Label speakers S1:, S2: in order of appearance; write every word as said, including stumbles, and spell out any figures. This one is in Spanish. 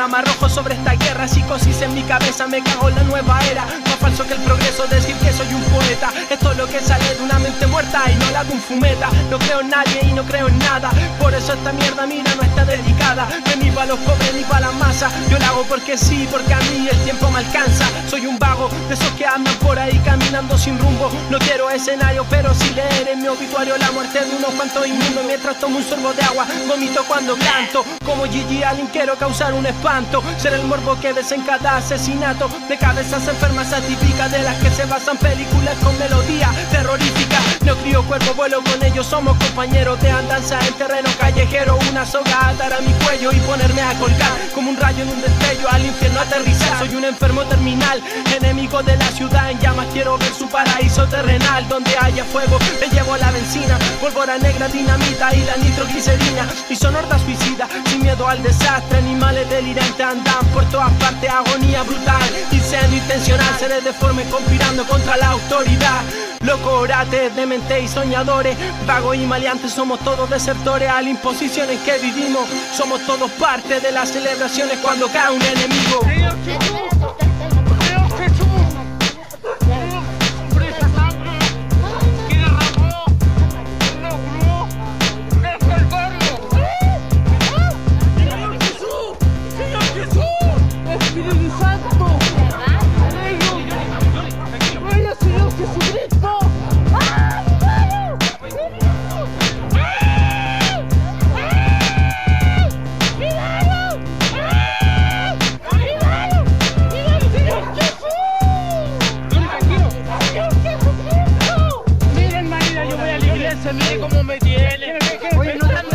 S1: panorama rojo sobre esta guerra. Psicosis en mi cabeza, me cago en la nueva era. Más falso que el progreso, decir que soy un poeta. Esto es lo que sale de una mente muerta y no la de un fumeta. No creo en nadie y no creo en nada, por eso esta mierda mira no está dedicada. No es ni para los pobres ni para la masa. Yo la hago porque sí, porque a mí el tiempo me alcanza. Soy un vago de esos que andan por ahí caminando sin rumbo. No quiero escenario, pero sí leer en mi obituario la muerte de unos cuantos inmundos. Mientras tomo un sorbo de agua, vomito cuando canto. Como Gigi Allen quiero causar un espanto, ser el morbo que desencada asesinato de cabezas enfermas atípicas, de las que se basan películas con melodía terrorífica. No crío cuerpo, vuelo con ellos, somos compañeros de andanza en terreno callejero. Una soga atar a mi cuello y ponerme a colgar como un rayo en un destello, al infierno aterrizar. Soy un enfermo terminal, enemigo de la ciudad en llamas. Quiero ver su paraíso terrenal, donde haya fuego le llevo la benzina, pólvora negra, dinamita y la nitroglicerina. Y son hordas suicidas, sin miedo al desastre. Animales delirantes andan por todas partes, agonía brutal, diseño intencional. Seré deforme conspirando contra la autoridad. Loco, orates, demente y soñadores, vagos y maleantes, somos todos desertores a la imposición en que vivimos. Somos todos parte de las celebraciones cuando cae un enemigo.
S2: Mire cómo me tiene. Oye, no